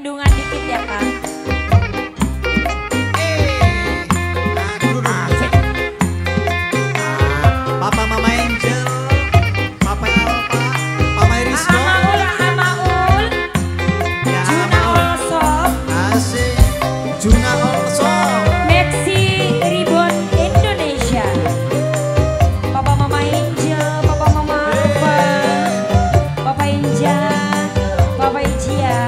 gendungan dikit ya Kang. Papa Mama Angel, Papa Alfa, Mama Rizko, Amaul, ya Juna also, asik, Juna also, Maxi Ribon Indonesia, Papa Mama Angel, Papa Mama Alfa, Papa Inja, Papa Ijia.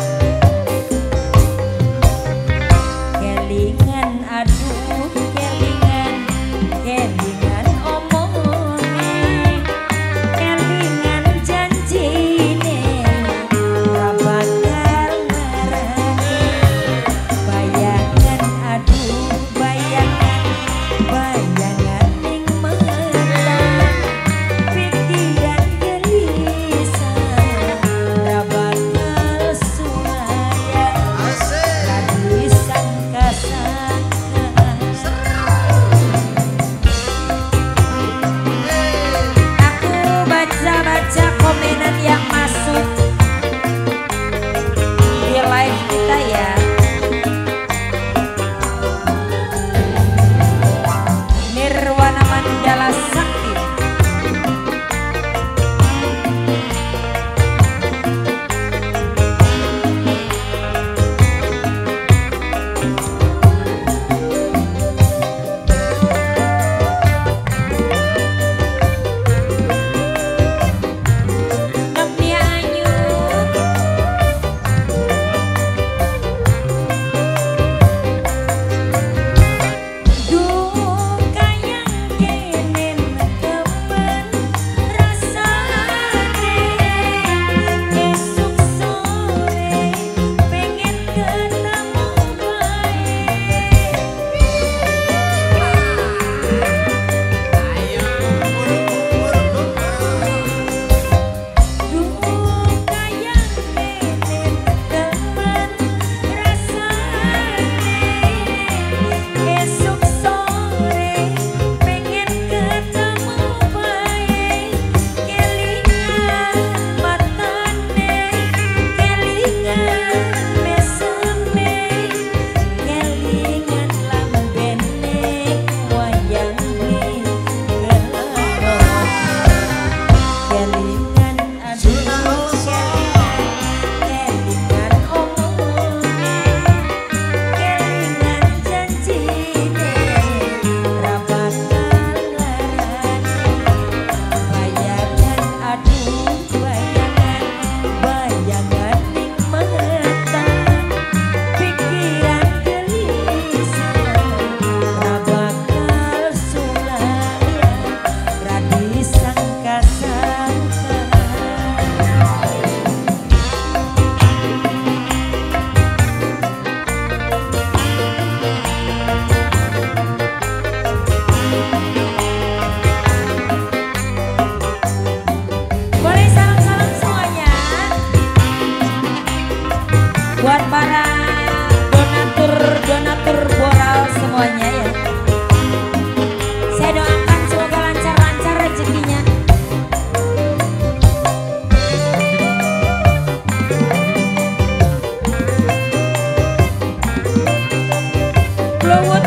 Kelingan aduh, kelingan, kelingan omongnya, kelingan janjine, ora bakal ngarani. Bayangan aduh, bayangan, bayangan ning mata, pikiran gelisah, ora bakal sulaya. asik. Lagi sangka-sangka, aku baca-baca komenan yang masuk di live kita ya. Nirwana Mandala Sakti, Nopnia Ayu, duka yang kenen temen rasane, esuk sore pengen ketemu bae. Ayo, buru-buru. Duka yang kenen temen rasane, esuk sore pengen ketemu bae. Kelingan matane, kelingan meseme, kelingan lambene wayang gelap. Kelingan Juna aduh, also, kelingan omongnya, kelingan janjine, ra bakal ngarani. Bayangan aduh, bayangan, bayangan ning mata, pikiran gelisah, ra bakal sulaya, ra disangka-sangka. Boleh salam-salam semuanya buat para donatur moral semuanya ya. Saya doakan semoga lancar-lancar rezekinya. Glowwood